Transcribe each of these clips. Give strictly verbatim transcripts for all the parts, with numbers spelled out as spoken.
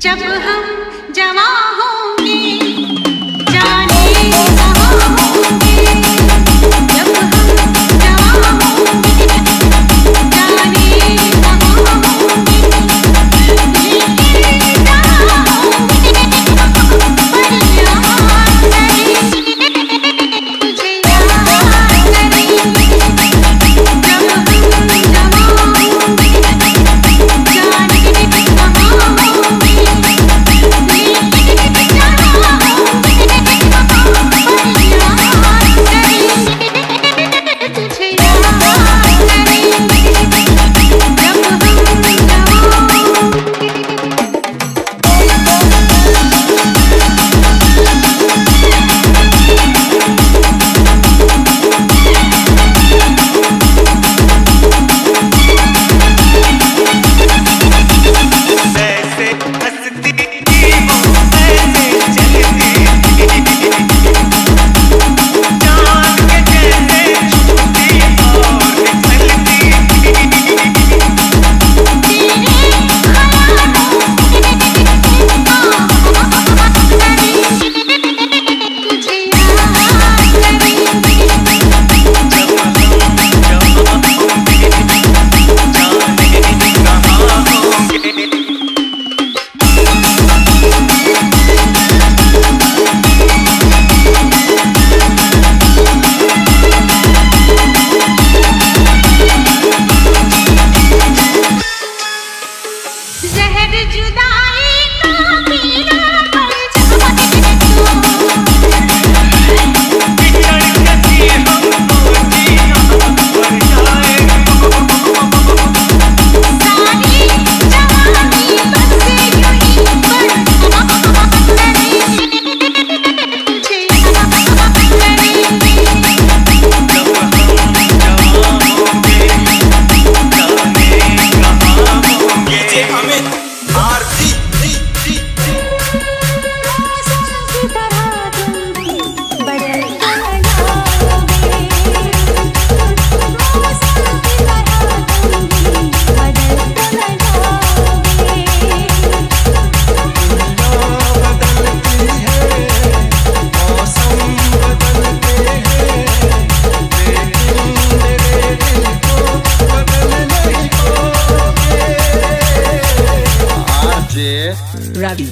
जब हम जवां होंगे जाने कहाँ होंगे, जब हम जवां होंगे जाने कहाँ होंगे, लेकिन जहाँ होंगे पर याद करेंगे, तुझे याद करेंगे, जब हम जवां होंगे जाने कहाँ होंगे, रवि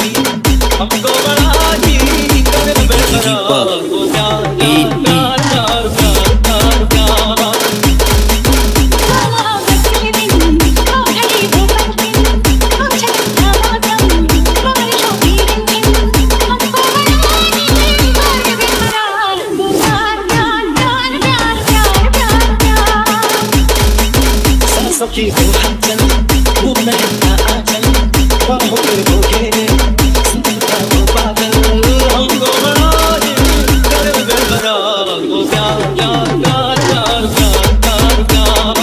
हमको बड़ा ही कर बेकरार वो प्यार प्यार प्यार प्यार प्यार प्यार की वो हलचल वो महकता आंचल बाहों पे वो घेरे सुनता वो पागल हमको बड़ा ही कर बेकरार वो प्यार प्यार प्यार प्यार प्यार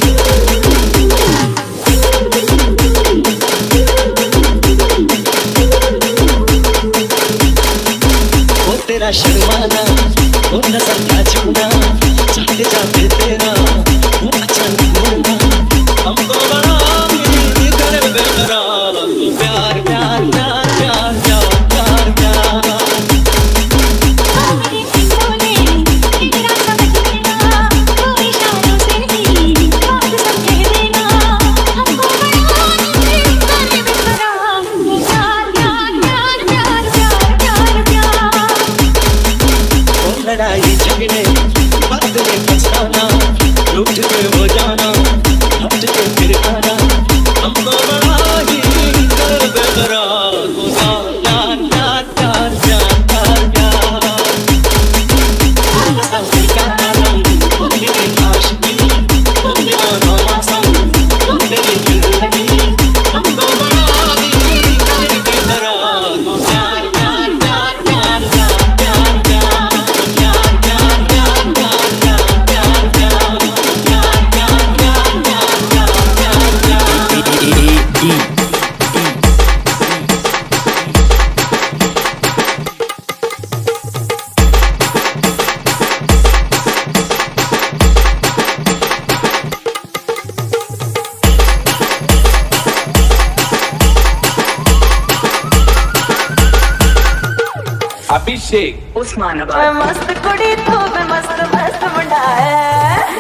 प्यार वो तेरा शर्माना वो नजर का छूना जाते जाते तेरा वो अचानक मुड़ना हमको बड़ा ही कर बेकरार प्यार प्यार प्यार प्यार प्यार प्यार लड़ाई झगड़े बदले पछताना लूट के वो जाना हट के फिर आना हमको बड़ा ही कर बेकरार वो प्यार प्यार प्यार प्यार प्यार प्यार सबसे कारण वो मेरी आशिकी वो मेरा मौसम वो मेरी दिल लगी हमको बड़ा ही कर बेकरार वो प्यार प्यार प्यार प्यार प्यार प्यार अभिषेक उस्मानाबाद मस्त कुड़ी तो मैं मस्त मस्त मुंडा है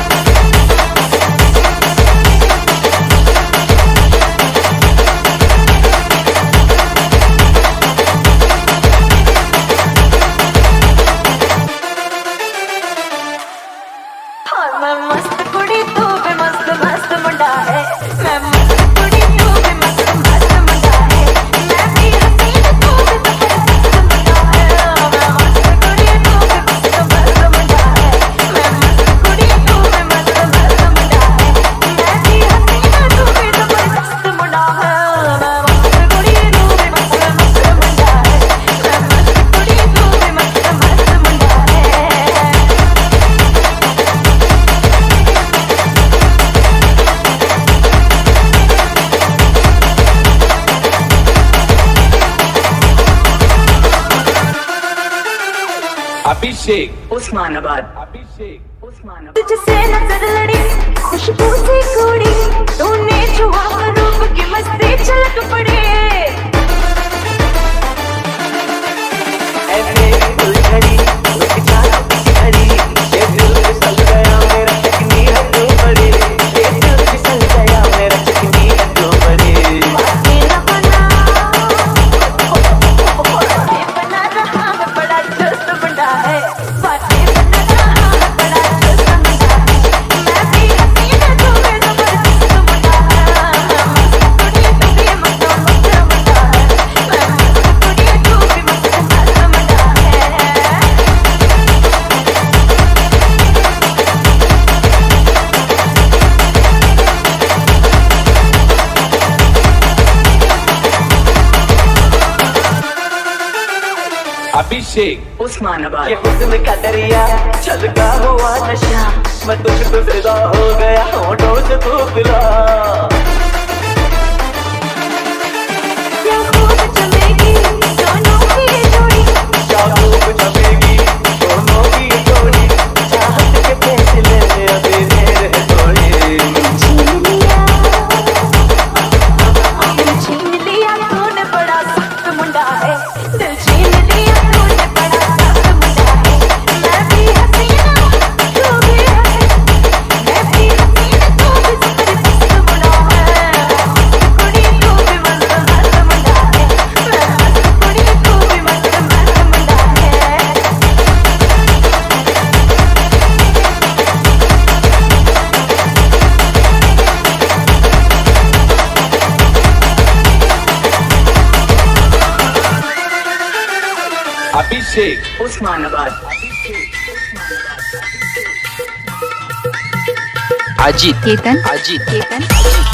मैं मस्त कुड़ी तो मैं मस्त मस्त मुंडा है मैं मस्त कुड़ी तो मैं मस्त मस्त मुंडा है मैं भी हसीन तो भी जबरदस्त मुंडा है मैं मस्त कुड़ी तो मैं मस्त मस्त मुंडा है मैं मस्त कुड़ी तो मैं मस्त मस्त मुंडा है मैं भी हसीन तो भी जबरदस्त मुंडा है मैं मस्त कुड़ी तो मैं मस्त मस्त मुंडा है मैं मस्त कुड़ी तो मैं मस्त मस्त मुंडा है अभिषेक उस्मानाबाद अभिषेक उस्मानाबाद तुझसे नजर लड़ी खुशबू सी कुड़ी तूने छुआ रूप की मस्ती छलक पड़ी ऐसे फुलझड़ी उसकी चाहत की घड़ी ये दिल फिसल गया मेरा चकनी है जो बड़ी ये दिल फिसल गया मेरा चकनी है जो बड़ी बातें न बना बातें बना रहा है बड़ा दोस्त बंदा है बातें बना रहा है बड़ा दोस्त बंदा है मैं भी हसीन तू भी जबरदस्त बंदा है मैं मस्त कुड़ी तू भी मस्त मस्त बंदा है मैं मस्त कुड़ी तू भी मस्त मस्त बंदा है अभिषेक उस्मानाबाद ये हुस्न का दरिया छलका हुआ नशा मैं तुझ पे फिदा हो गया होठों से तू पिला क्या खूब चलेगी दोनों की जोड़ी क्या खूब चलेगी दोनों की जोड़ी चाहत के फैसले अभी देर है थोड़ी छीन लिया दिल छीन लिया तूने बड़ा सख्त मुंडा है दिल छीन लिया तूने बड़ा सख्त मुंडा है मैं भी हसीना तू भी है मैं भी हसीना तू भी जबरदस्त मुंडा है अभिषेक उस्मानाबाद, अजित केतन अजित केतन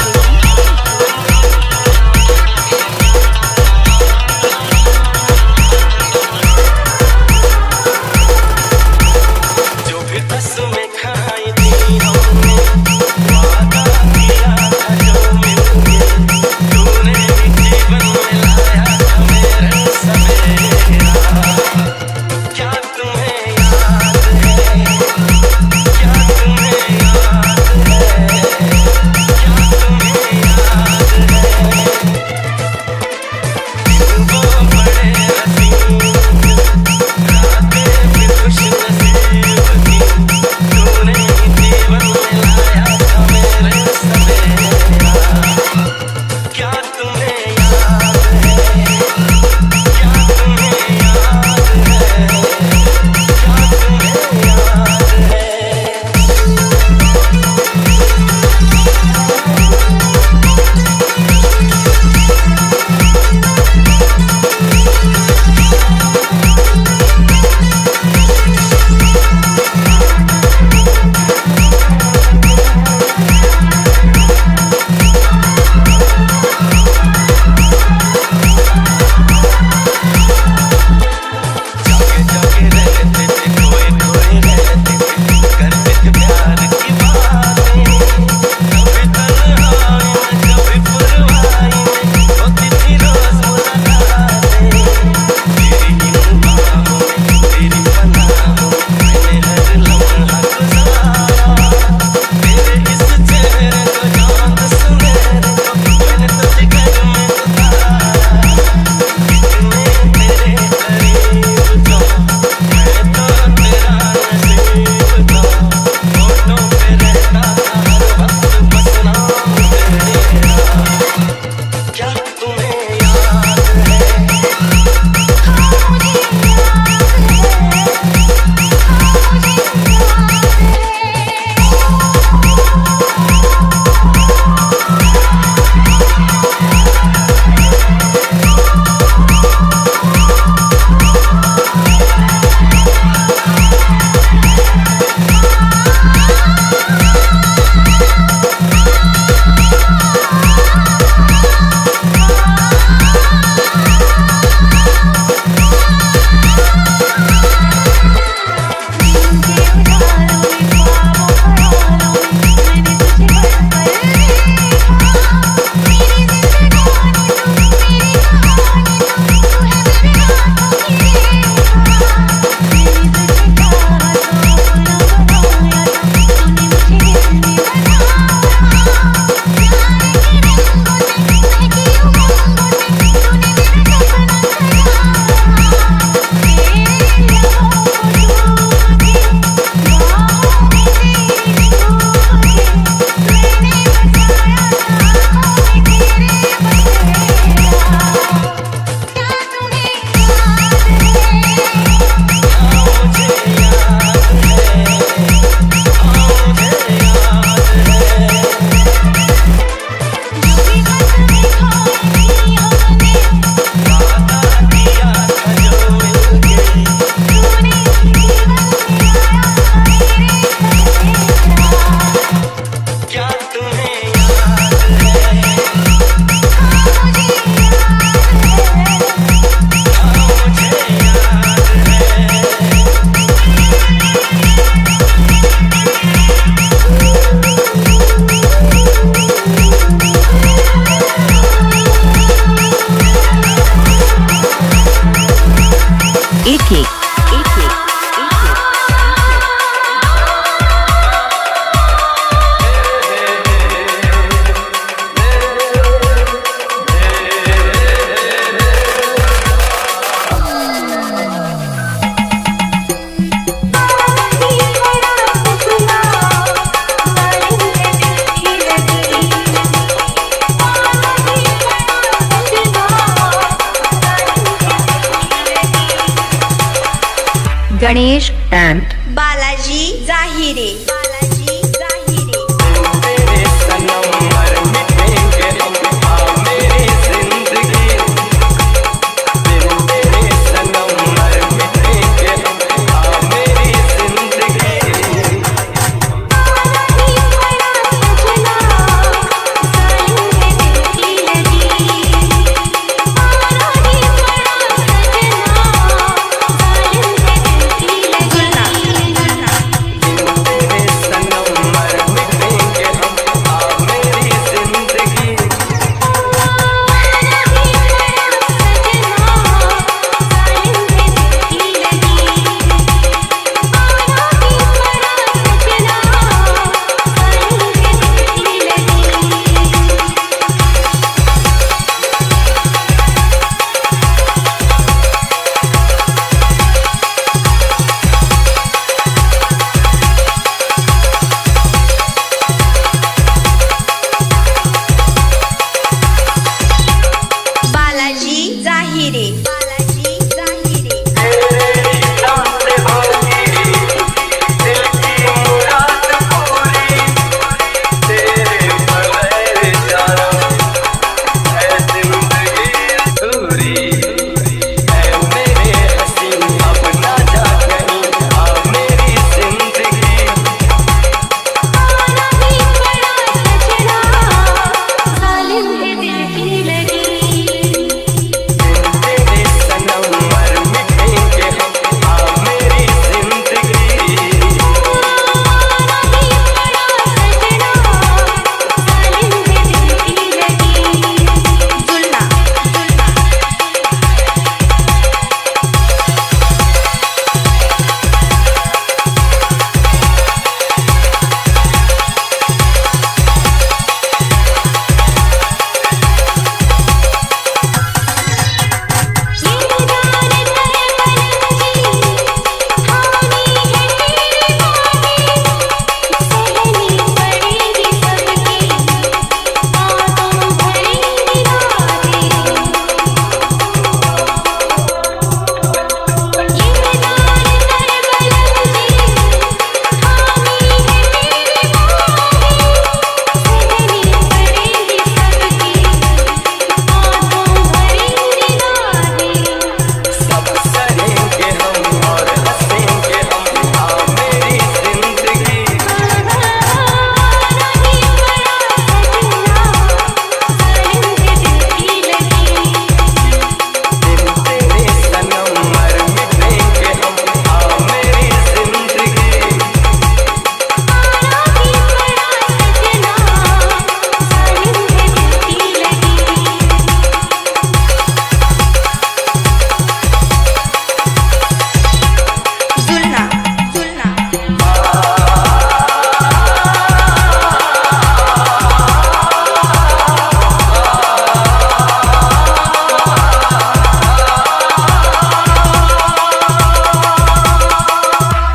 गणेश and बालाजी जाहिरे बालाजी जाहिरे तेरे सनम मर मिटेंगे हम आ मेरी जिंदगी, बिन तेरे सनम मर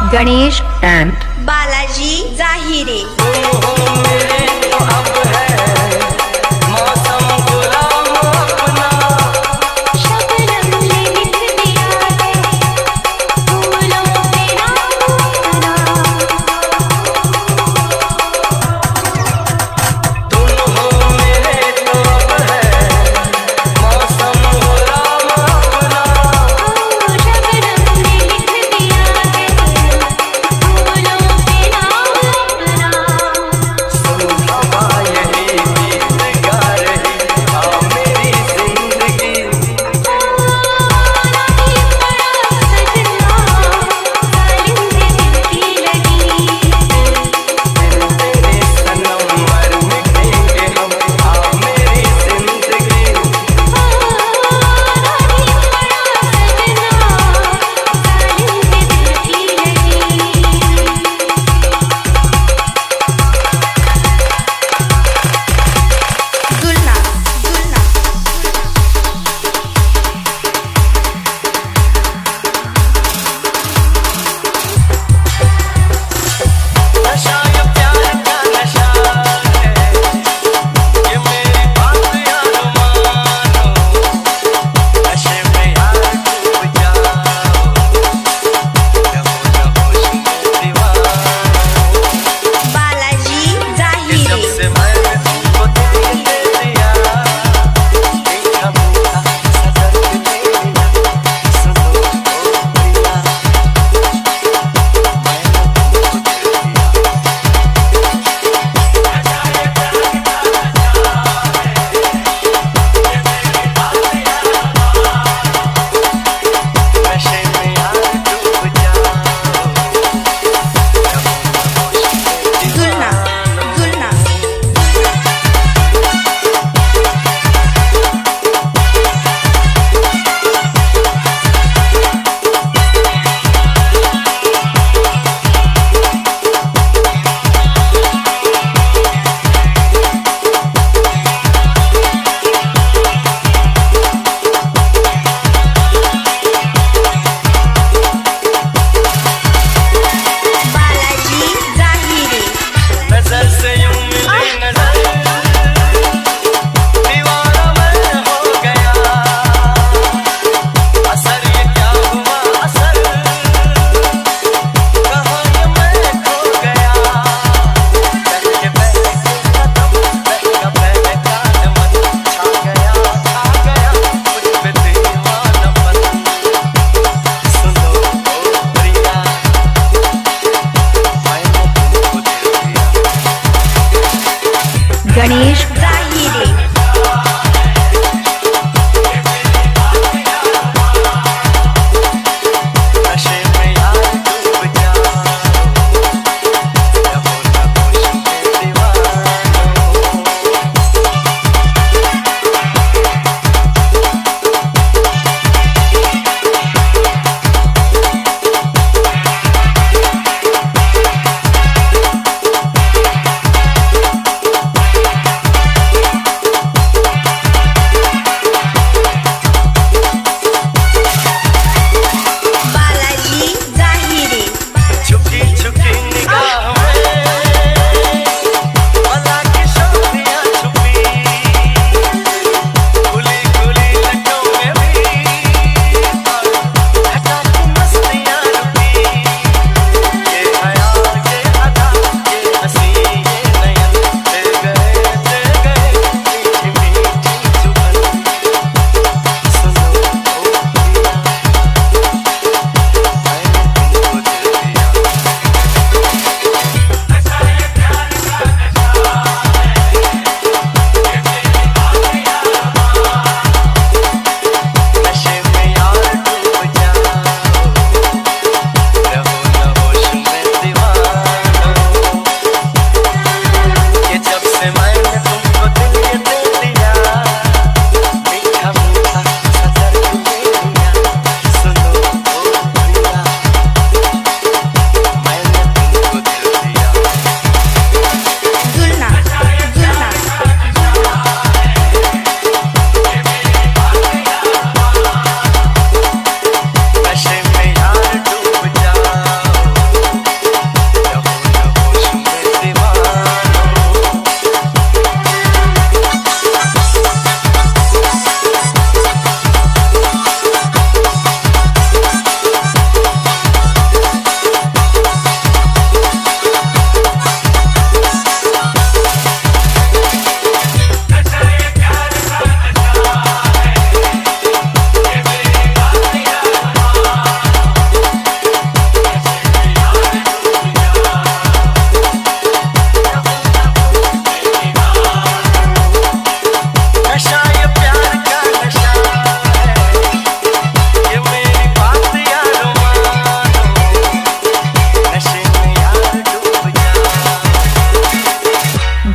गणेश एंड बालाजी जाहिरे। बोलो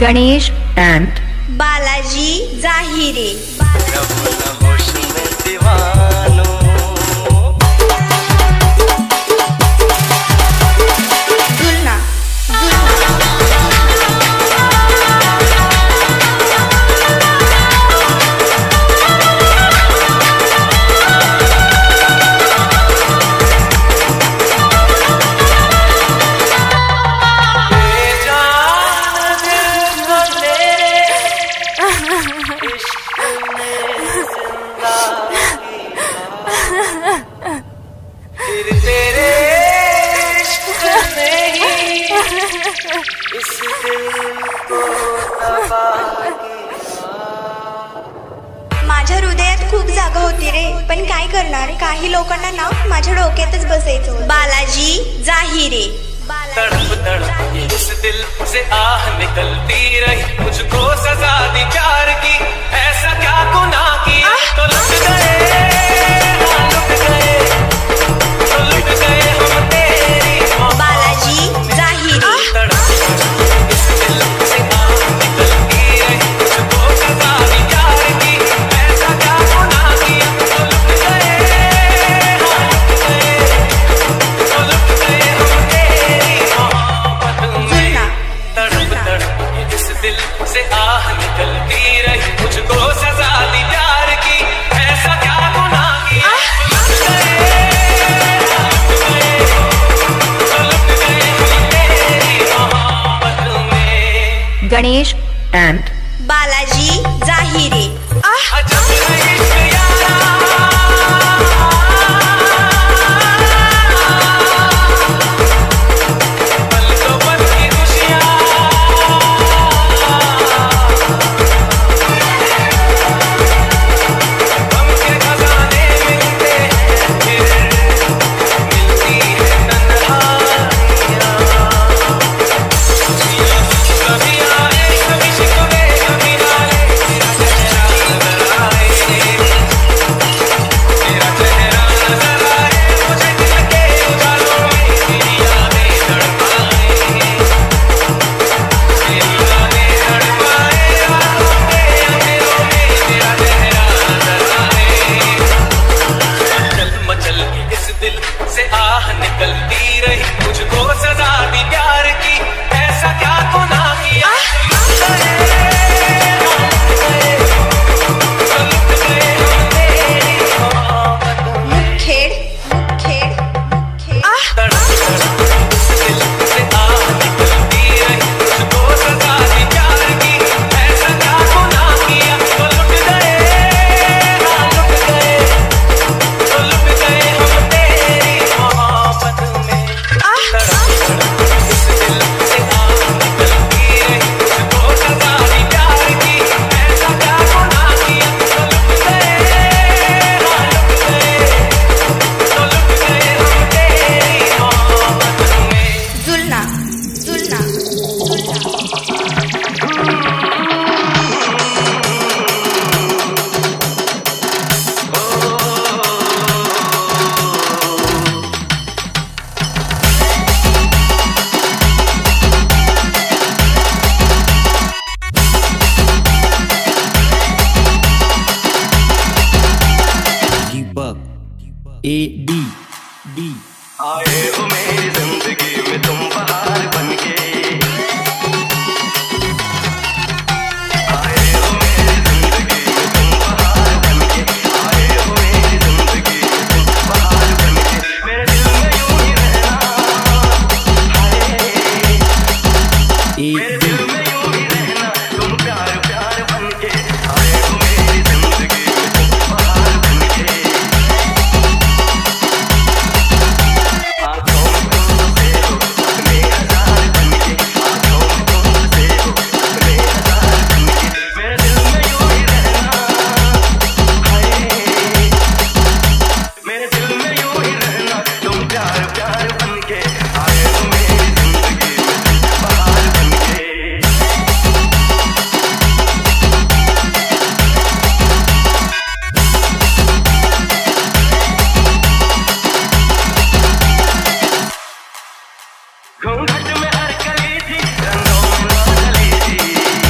गणेश and बालाजी जाहिरे। जुलना माझ्या हृदयात खूप जागा होती रे, पण काय करणार, काही लोकांना ना माझ्या डोक्यातच बसायचं। बालाजी जाहिरे। तड़प तड़प इस दिल से आह निकलती रही, मुझको सजा दी प्यार की, ऐसा क्या गुनाह किया तो लुट गए, हाँ लुट गए, तो लुट गए हम तेरी मोहब्बत। बालाजी जाहिरे। तड़प तड़प इस दिल से आह निकलती रही, मुझको सजा दी प्यार की, ऐसा क्या गुनाह किया तो लुट गए, हाँ लुट गए, तो लुट गए हम तेरी मोहब्बत में। तड़प तड़प इस दिल से आह निकलती रही, मुझको सजा दी प्यार की, ऐसा क्या गुनाह किया तो लुट गए, लुट गए, तो लुट गए हम तेरी मोहब्बत में। गणेश and बालाजी जाहिरे। अजब है इश्क यारा, पल दो पल की खुशियाँ, गम के खजाने मिलते हैं फिर, मिलती है तन्हाइयाँ, कभी आए कभी शिकवे कभी नाले, तेरा चेहरा नजर आए, तेरा चेहरा नजर आए, मुझे दिल के उजालों में तेरी यादें तड़पाए, तेरी यादें तड़पाए, रातों के अंधेरों में तेरा चेहरा नजर आए। मचल मचल के इस दिल से आह निकलती रही, मुझको सजा दी प्यार की, ऐसा क्या गुनाह किया तो लुट गए, लुट गए, तो लुट गए हम तेरी मोहब्बत में। मुखेड़ मुखेड़ मुखेड़। तड़प तड़प इस दिल से आह निकलती रही, मुझको सजा दी प्यार की, ऐसा क्या गुनाह किया तो लुट गए, हाँ लुट गए, तो लुट गए हम तेरी मोहब्बत में। तड़प तड़प इस दिल से आह निकलती रही, मुझको सजा दी प्यार की, ऐसा क्या गुनाह किया तो लुट गए, हाँ लुट गए, तो लुट गए हम तेरी मोहब्बत में। जुलना जुलना दीपक ए डी डी। आए हो मेरी जिंदगी में तुम बहार बनके, आए हो मेरी जिंदगी में तुम बहार बनके, आए हो मेरी जिंदगी में तुम बहार बनके, मेरे दिल में यूं ही रहना, हाय ए मेरे दिल में यूं ही रहना, तुम प्यार प्यार बनके, आए हो मेरी जिंदगी में तुम बहार बनके। आँखों में तुम से हो अपने हजार बनके, आँखों में तुम से हो अपने हजार बनके, मेरे दिल में यूं ही रहना, हाय मेरे दिल में यूं ही रहना, तुम प्यार प्यार बनके, आए हो मेरी जिंदगी में तुम बहार बनके। घूंघट में हर कली थी, रंगों में ना ढली थी,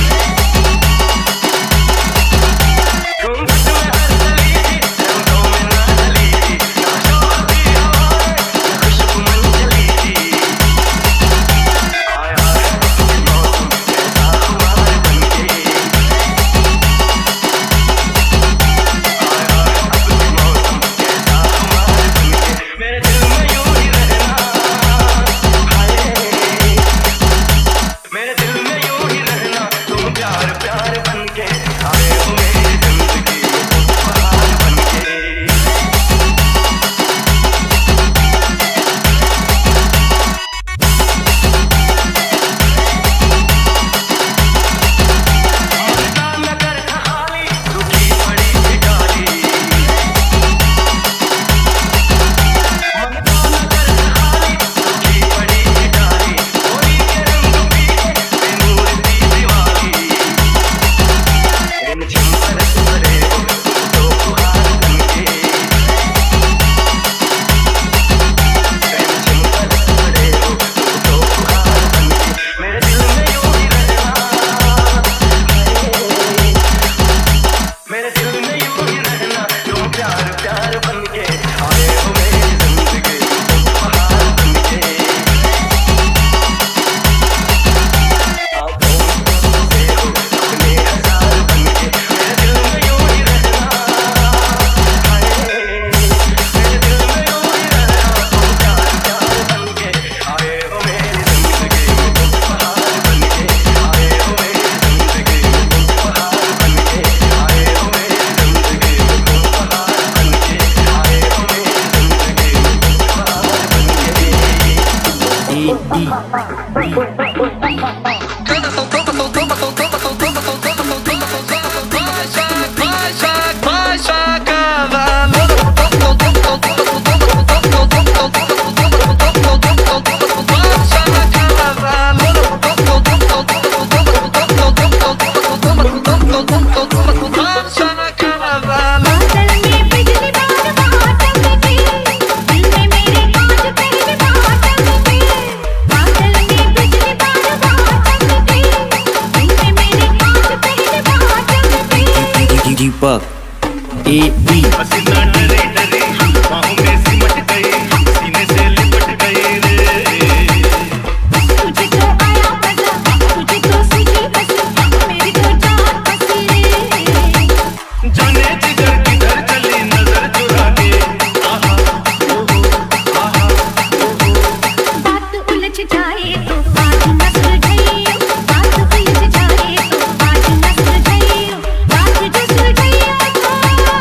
दीपक ए बी पसीना डरे डरे बाहों में सिमट गई सीने से लिपट गई रे तुझे तो आया मजा तुझे तो सूझी हंसी मेरी तो जान फंसी रे जाने जिगर किधर चली नजर चुरा के आहा ओहो आहा ओहो बात उलझ जाए तो आज न सुलझाइयो बात उलझ जाए तो आज न सुलझाइयो बात जो सुलझाइयो तो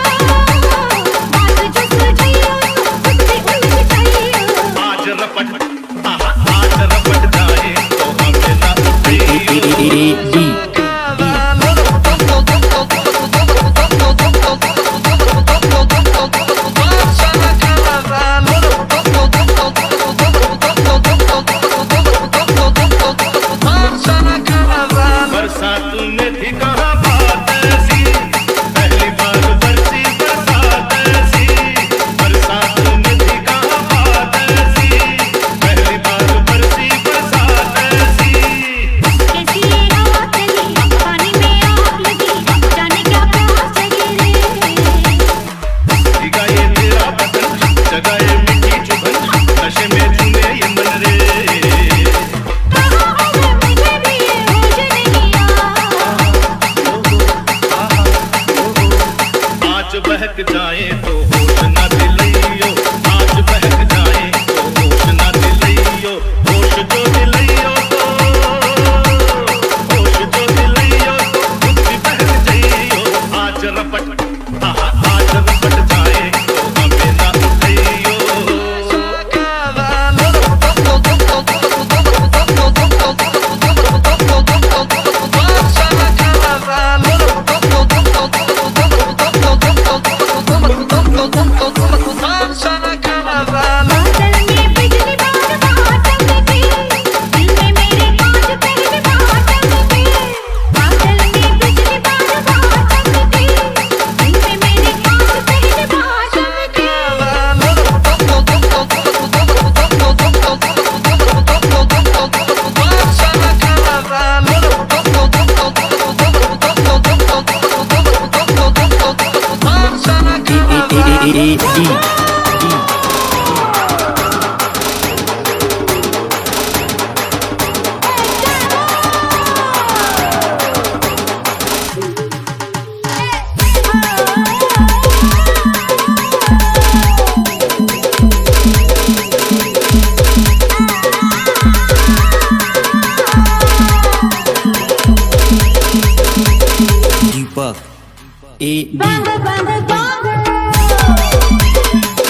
बात जो सुलझाइयो तो खुद भी उलझ जाइयो आज रपट आहा आज रपट जाए तो हमें ना उठियो ए बी बरसात में थी कहाँ बात ऐसी पहली बार बरसी बरसात ऐसी बरसात में थी कहाँ बात ऐसी पहली बार बरसी बरसात ऐसी कैसी ये हवा चली पानी में आग लगी जाने क्या प्यास जगी रे भीगा ये तेरा बदन जगा ये मिट्टी चुभन नशे में झूमे ये मन रे कहाँ हो मुझे भी ये होश नहीं आ आज बहक जाए तो होश न दिलइयो आज बहक जाए तो होश न दिलइयो होश जो दिलइयो तो होश जो दिलइयो तो खुद भी बहक जाइयो आज रपट आहा आज रपट जाए तो हमें ना उठइयो बादल में बिजली बार बार चमके दिल में मेरे कांच पहले बार चमके बादल में बिजली बार बार चमके दिल में मेरे कांच पहले बार चमके A D Deepak A B बांग बांग बांग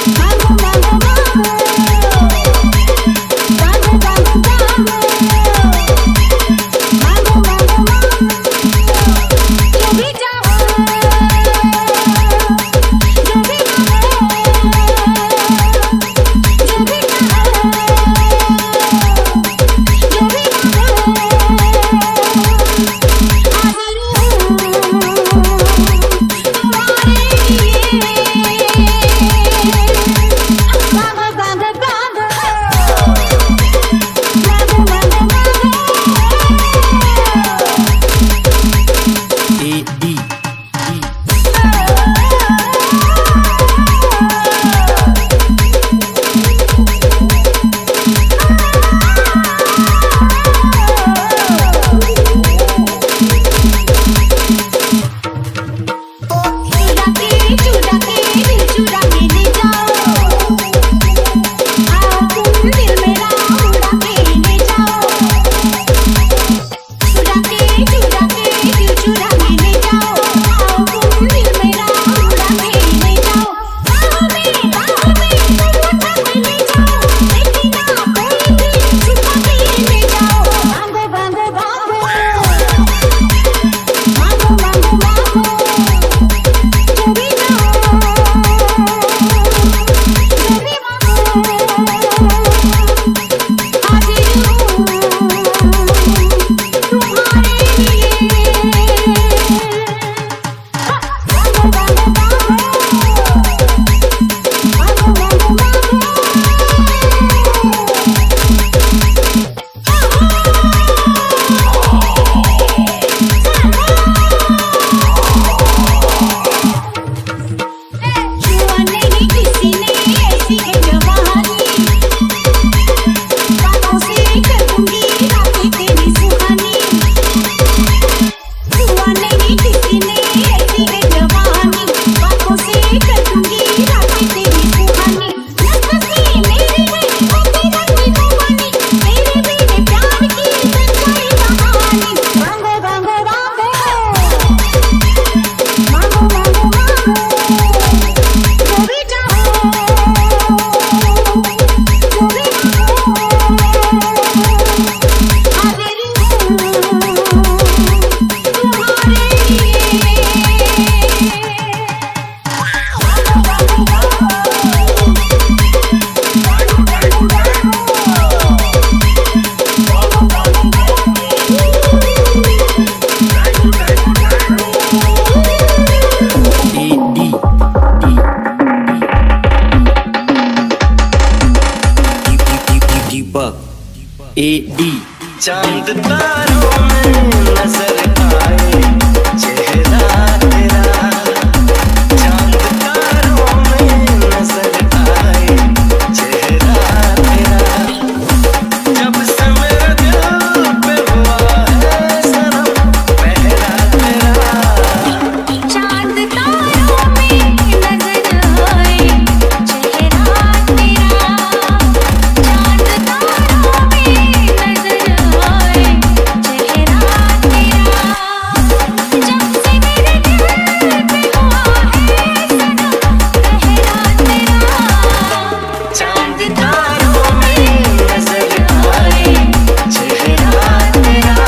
दीपक ए डी। चांद तारों में नजर आए चेहरा तेरा, चांद तारों में नजर आए चेहरा तेरा, जब से मेरे दिल पे हुआ है सनम पहरा तेरा। चांद तारों में नजर आए चेहरा तेरा, चांद तारों में नजर आए चेहरा तेरा, जब से मेरे दिल पे हुआ है सनम पहरा तेरा। चांद तारों में नजर आए चेहरा तेरा।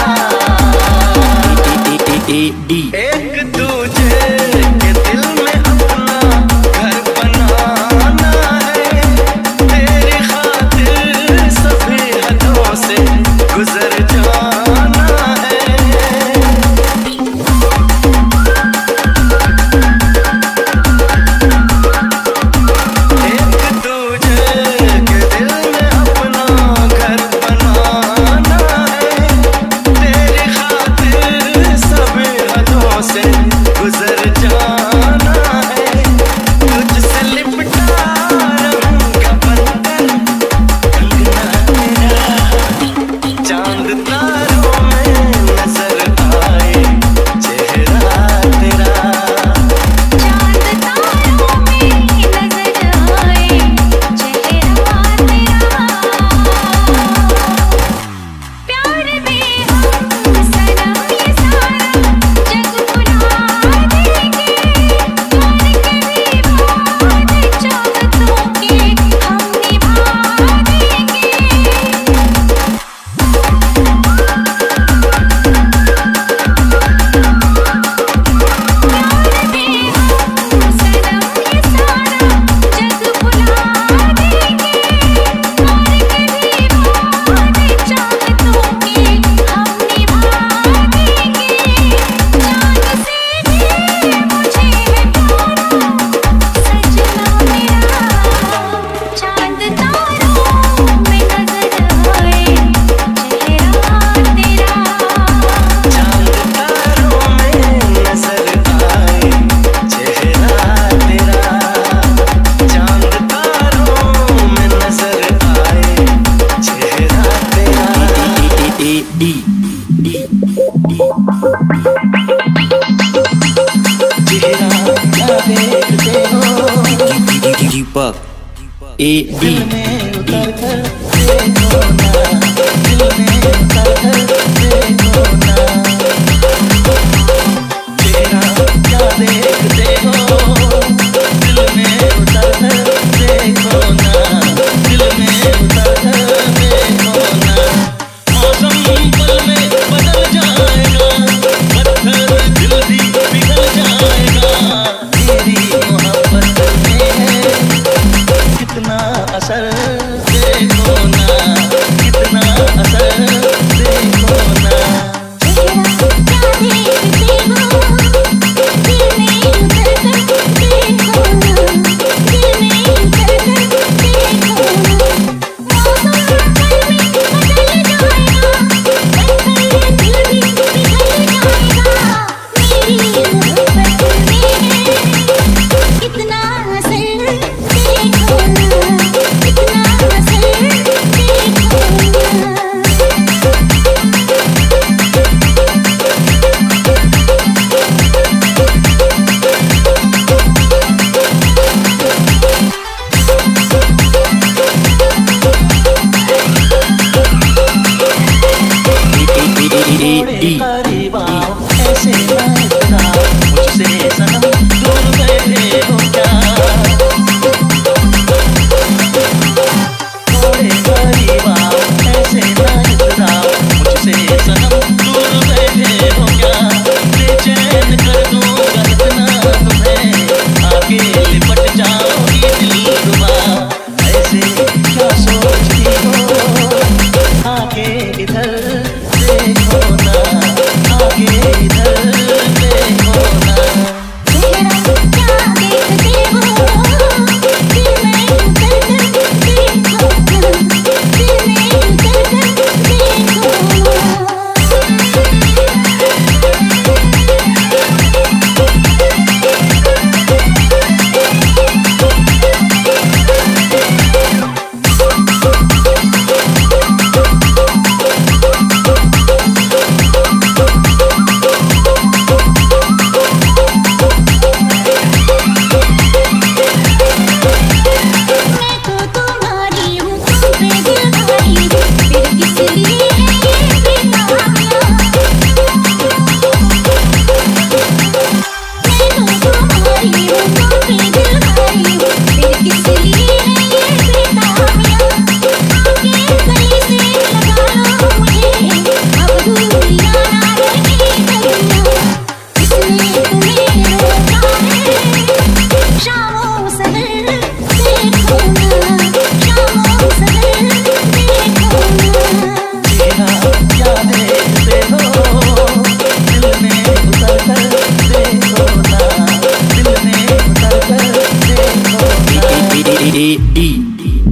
ए डी। एक दूजे के दिल में अपना घर बनाना है, तेरी खातिर सभी हदों से गुजर जाना है। एक दूजे के दिल में अपना घर बनाना है, तेरी खातिर सभी हदों से गुजर जाना है। तुझसे लिपटा रंग का बंधन कंगना तेरा, चांद तारों में नजर आए चेहरा तेरा। चांद तारों में नजर आए चेहरा तेरा, प्यार में हम सनम ये सारा जग भुला देंगे, और कभी वादे चाहतों के हम निभा देंगे। प्यार में हम सनम ये सारा जग भुला देंगे, और कभी वादे चाहतों के हम निभा देंगे। जान से भी मुझे है प्यारा सजना मेरा, चांद तारों में नजर आए चेहरा तेरा। चांद तारों में नजर आए चेहरा तेरा, चांद तारों में नजर आए चेहरा तेरा। ए डी। चेहरा क्या देखते हो दीपक ए डी। दिल में उतर कर देखो ना, दिल में उतर कर देखो ना। चेहरा क्या देखते हो, दिल में उतर कर देखो ना, दिल में उतर कर देखो ना। मौसम पल में बदल जाएगा, पत्थर दिल भी पिघल जाएगा। तेरी मोहब्बत में है कितना असर देखो ना, कितना असर देखो ना।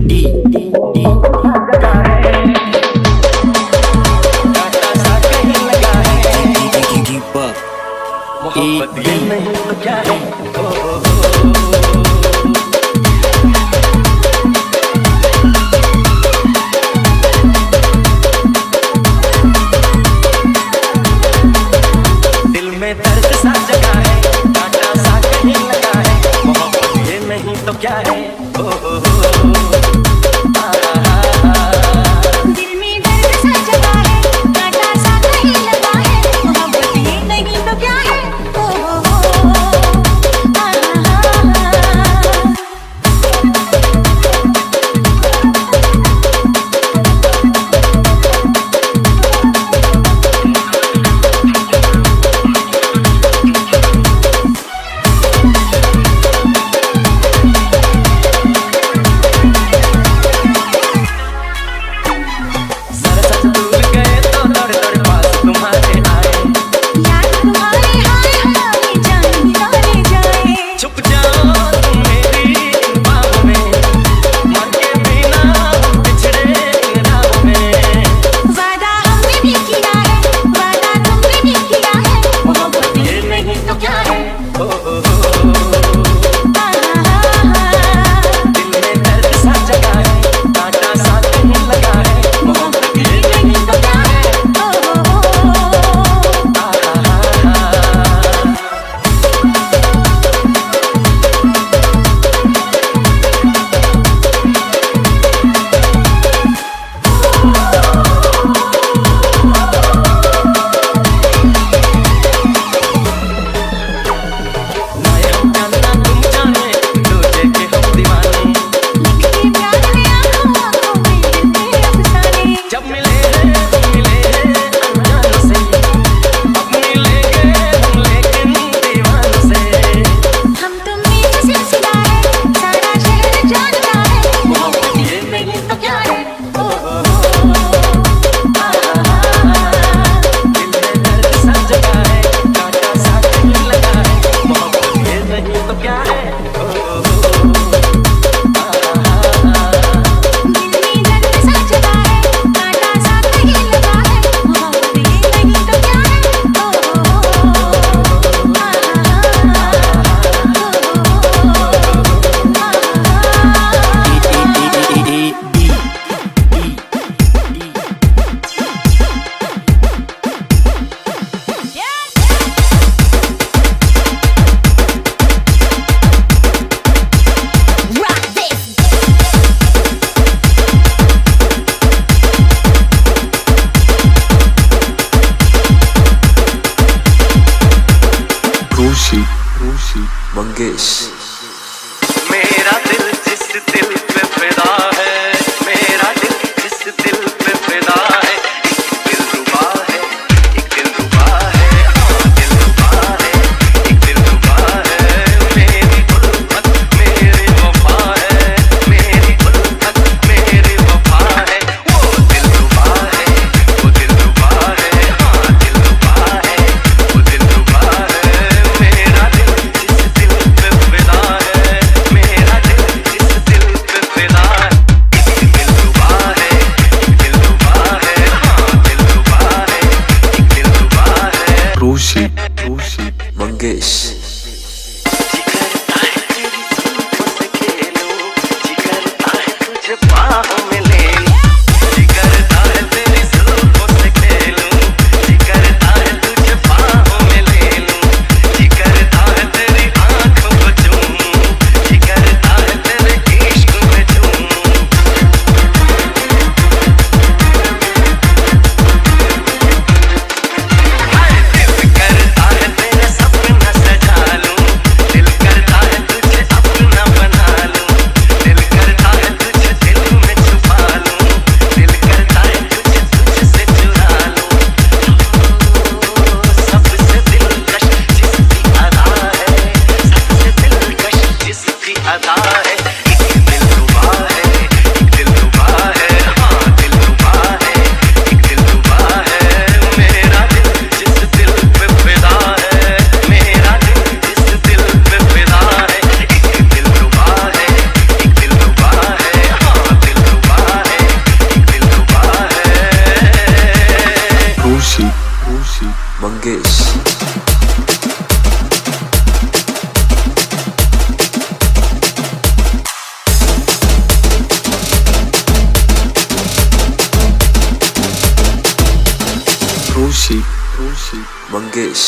डी डी कांटा सा कहीं लगा है, दीपक मोहब्बत ये नहीं तो क्या है। ओ, ओ, ओ, दिल में दर्द सा जगा है, कांटा सा कहीं लगा है, मोहब्बत ये नहीं तो क्या है। ओ, ओ, ओ, आ, आ, आ, आ, खुशी खुशी मंगेश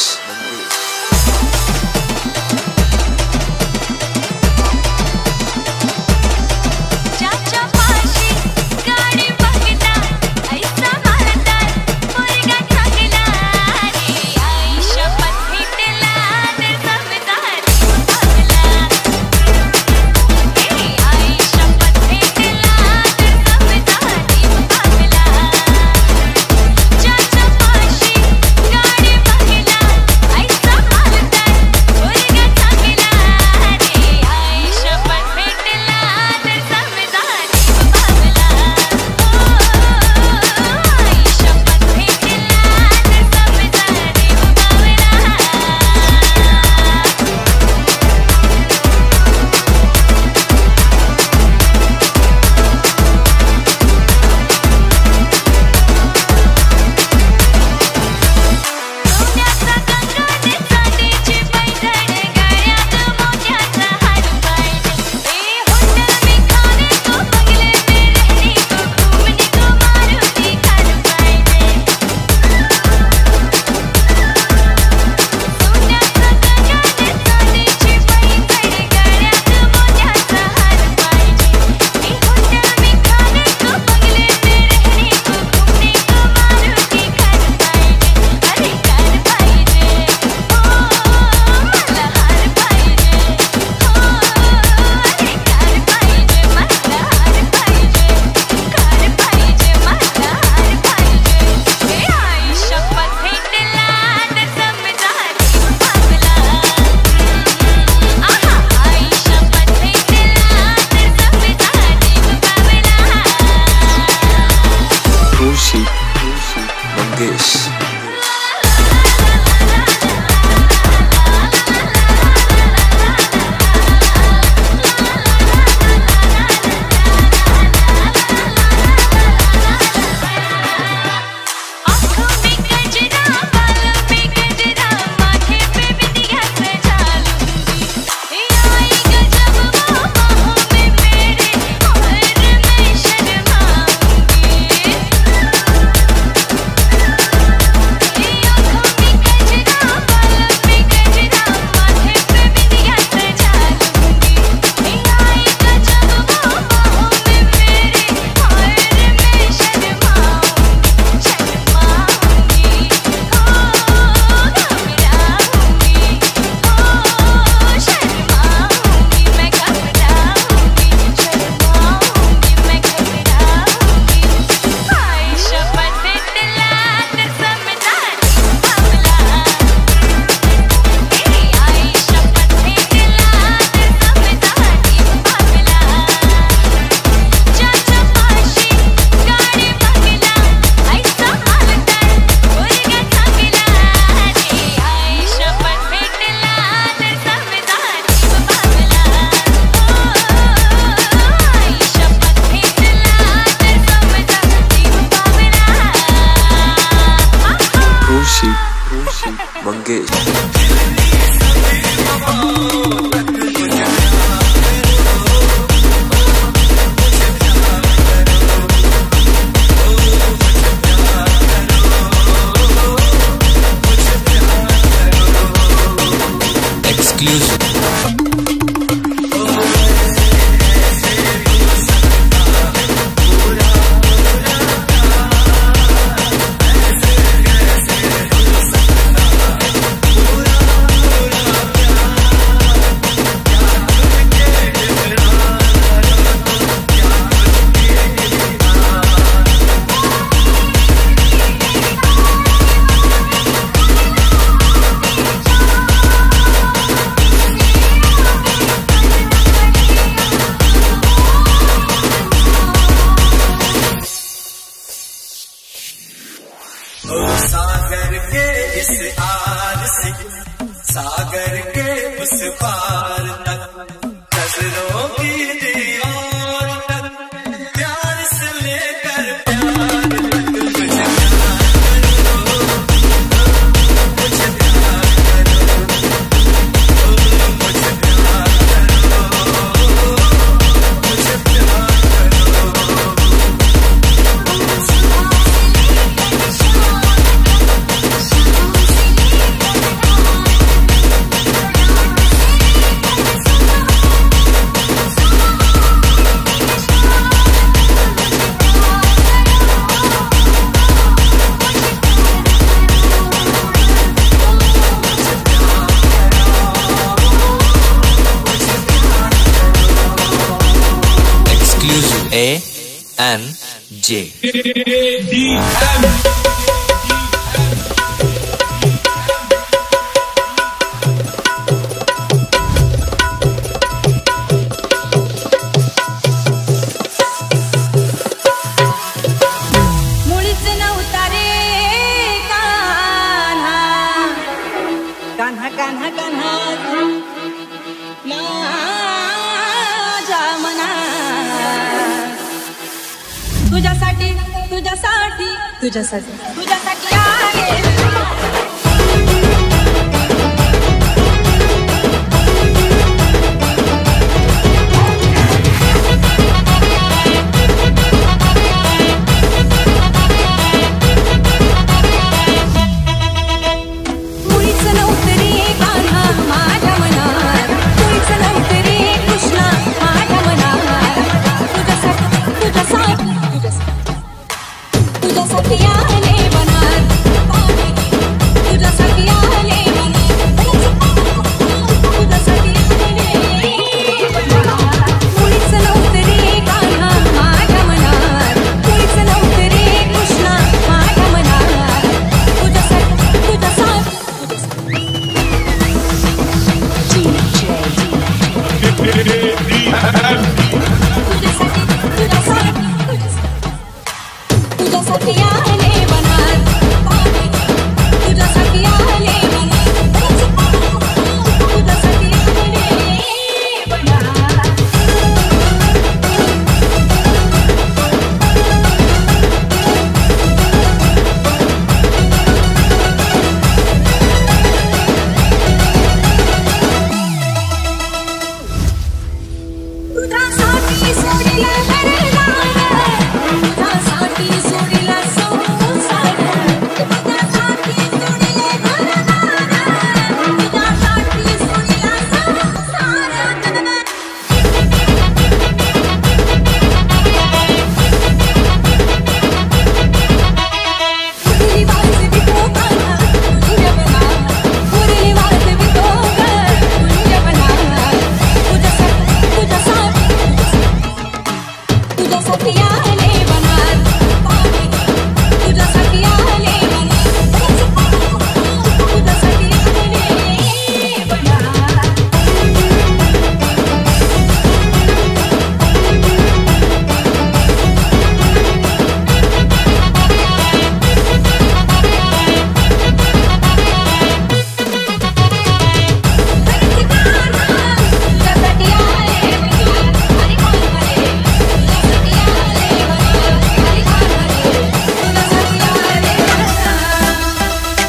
मंगेश सागर के इस आर से सागर के उस पार तक नजरों की दीवार तक प्यार से लेकर प्यार तक मुझे प्यार करो, मुझे प्यार करो, मुझे प्यार करो, मुझे प्यार करो। ए एन जे. मुळीच नव्हता रे कान्हा कान्हा कान्हा कान्हा माझ्या मनात तुझ्यासाठी तुझ्यासाठी तुझ्यासाठी तुझ्यासाठी आहे